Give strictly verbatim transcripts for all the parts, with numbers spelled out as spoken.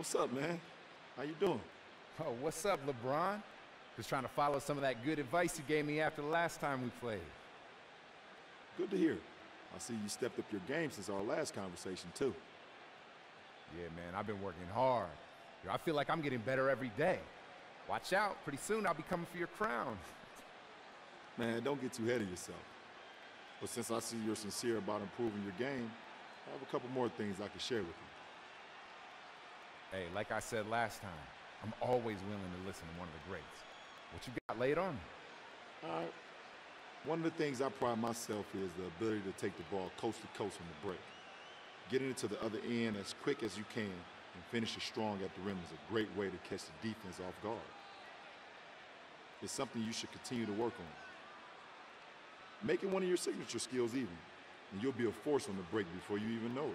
What's up, man? How you doing? Oh, what's up, LeBron? Just trying to follow some of that good advice you gave me after the last time we played. Good to hear. I see you stepped up your game since our last conversation, too. Yeah, man, I've been working hard. Yo, I feel like I'm getting better every day. Watch out, pretty soon I'll be coming for your crown. Man, don't get too ahead of yourself. But since I see you're sincere about improving your game, I have a couple more things I can share with you. Hey, like I said last time, I'm always willing to listen to one of the greats. What you got laid on me? All right. One of the things I pride myself is the ability to take the ball coast to coast on the break. Getting it to the other end as quick as you can and finish it strong at the rim is a great way to catch the defense off guard. It's something you should continue to work on. Make it one of your signature skills even, and you'll be a force on the break before you even know it.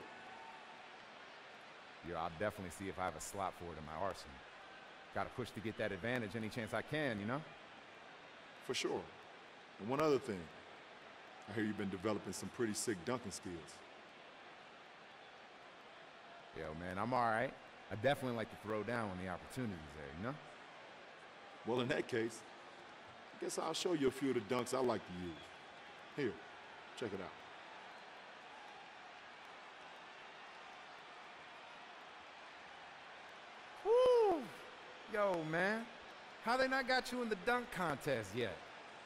Yeah, I'll definitely see if I have a slot for it in my arsenal. Gotta push to get that advantage any chance I can, you know? For sure. And one other thing, I hear you've been developing some pretty sick dunking skills. Yo, man, I'm all right. I definitely like to throw down when the opportunity's there, you know? Well, in that case, I guess I'll show you a few of the dunks I like to use. Here, check it out. Woo! Yo, man, how they not got you in the dunk contest yet?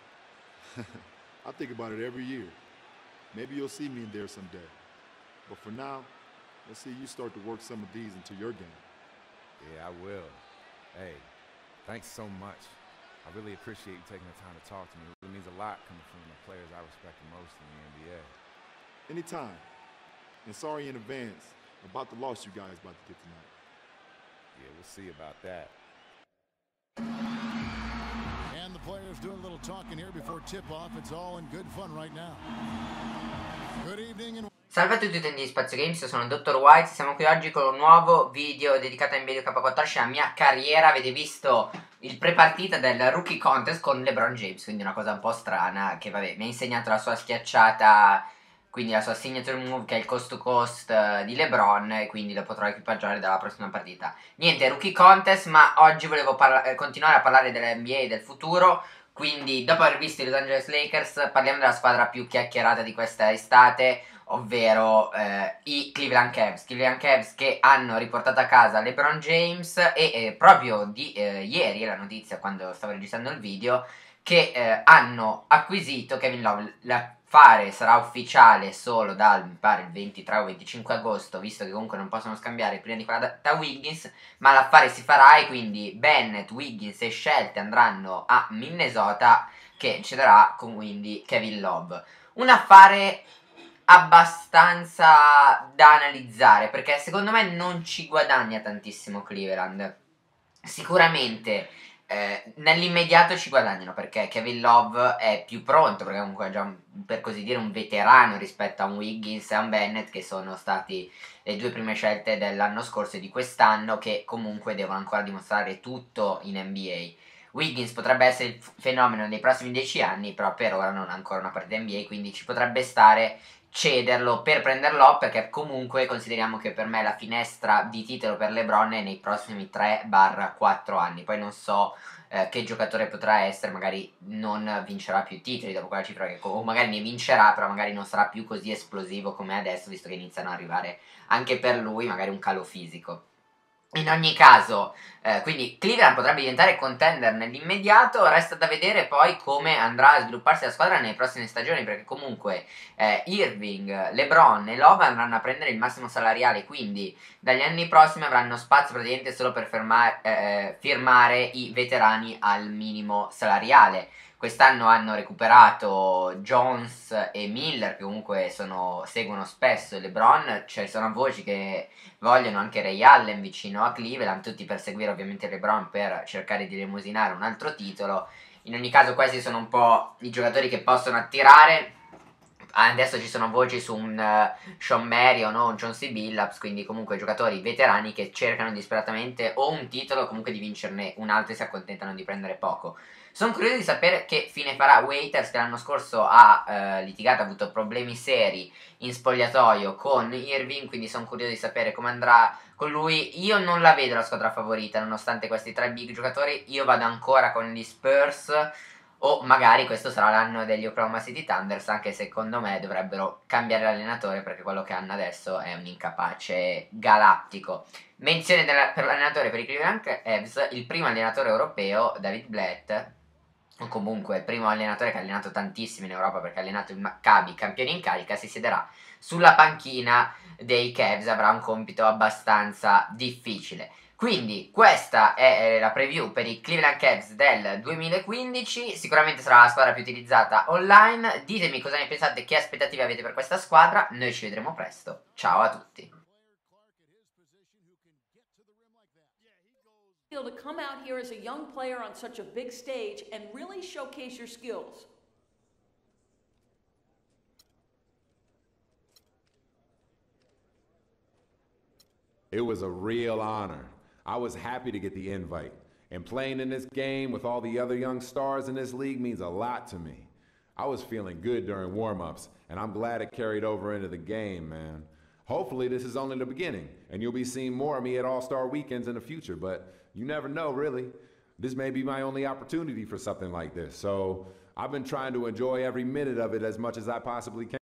I think about it every year. Maybe you'll see me in there someday. But for now, let's see you start to work some of these into your game. Yeah, I will. Hey, thanks so much. I really appreciate you taking the time to talk to me. It really means a lot coming from the players I respect the most in the N B A. Anytime. And sorry in advance about the loss you guys about to get tonight. Yeah, we'll see about that. And the players doing a little talking here before tip-off. It's all in good fun right now. Good evening and Salve a tutti utenti di Spazio Games, sono il dottor White, siamo qui oggi con un nuovo video dedicato a N B A due K quattordici, la mia carriera. Avete visto il pre-partita del Rookie Contest con LeBron James, quindi una cosa un po' strana, che vabbè, mi ha insegnato la sua schiacciata, quindi la sua signature move, che è il coast to coast di LeBron, e quindi lo potrò equipaggiare dalla prossima partita. Niente, Rookie Contest, ma oggi volevo continuare a parlare dell'N B A e del futuro. Quindi dopo aver visto i Los Angeles Lakers parliamo della squadra più chiacchierata di questa estate, ovvero eh, i Cleveland Cavs. Cleveland Cavs che hanno riportato a casa LeBron James e eh, proprio di eh, ieri, la notizia quando stavo registrando il video, che eh, hanno acquisito Kevin Love. L'affare sarà ufficiale solo dal, mi pare, il ventitré o venticinque agosto, visto che comunque non possono scambiare prima di quella data Wiggins, ma l'affare si farà e quindi Bennett, Wiggins e scelte andranno a Minnesota, che cederà con quindi Kevin Love. Un affare abbastanza da analizzare, perché secondo me non ci guadagna tantissimo Cleveland. Sicuramente eh, nell'immediato ci guadagnano, perché Kevin Love è più pronto, perché comunque è già un, per così dire un veterano rispetto a un Wiggins e a un Bennett, che sono stati le due prime scelte dell'anno scorso e di quest'anno, che comunque devono ancora dimostrare tutto in N B A. Wiggins potrebbe essere il fenomeno dei prossimi dieci anni, però per ora non ha ancora una partita N B A, quindi ci potrebbe stare cederlo per prenderlo, perché comunque consideriamo che per me la finestra di titolo per LeBron è nei prossimi tre quattro anni. Poi non so eh, che giocatore potrà essere, magari non vincerà più titoli dopo quella cifra, che, o magari ne vincerà, però magari non sarà più così esplosivo come adesso, visto che iniziano ad arrivare anche per lui magari un calo fisico. In ogni caso, eh, quindi Cleveland potrebbe diventare contender nell'immediato. Resta da vedere poi come andrà a svilupparsi la squadra nelle prossime stagioni, perché comunque eh, Irving, LeBron e Love andranno a prendere il massimo salariale, quindi dagli anni prossimi avranno spazio praticamente solo per fermare, eh, firmare i veterani al minimo salariale. Quest'anno hanno recuperato Jones e Miller, che comunque sono, seguono spesso LeBron. Ci sono voci che vogliono anche Ray Allen vicino a Cleveland, tutti per seguire ovviamente LeBron per cercare di elemosinare un altro titolo. In ogni caso questi sono un po' i giocatori che possono attirare. Adesso ci sono voci su un uh, Sean Marion o un Chauncey Billups, quindi comunque giocatori veterani che cercano disperatamente o un titolo o comunque di vincerne un altro e si accontentano di prendere poco. Sono curioso di sapere che fine farà Waiters, che l'anno scorso ha eh, litigato, ha avuto problemi seri in spogliatoio con Irving, quindi sono curioso di sapere come andrà con lui. Io non la vedo la squadra favorita, nonostante questi tre big giocatori. Io vado ancora con gli Spurs, o magari questo sarà l'anno degli Oklahoma City Thunders, anche se secondo me dovrebbero cambiare l'allenatore, perché quello che hanno adesso è un incapace galattico. Menzione della, per l'allenatore per i Cleveland Cavs, il primo allenatore europeo, David Blatt, o comunque il primo allenatore che ha allenato tantissimo in Europa, perché ha allenato il Maccabi, campioni in carica, si siederà sulla panchina dei Cavs, avrà un compito abbastanza difficile. Quindi questa è la preview per i Cleveland Cavs del duemilaquindici, sicuramente sarà la squadra più utilizzata online. Ditemi cosa ne pensate, che aspettative avete per questa squadra, noi ci vedremo presto, ciao a tutti. To come out here as a young player on such a big stage and really showcase your skills. It was a real honor. I was happy to get the invite. And playing in this game with all the other young stars in this league means a lot to me. I was feeling good during warm-ups, and I'm glad it carried over into the game, man. Hopefully this is only the beginning, and you'll be seeing more of me at All-Star Weekends in the future, but you never know, really. This may be my only opportunity for something like this, so I've been trying to enjoy every minute of it as much as I possibly can.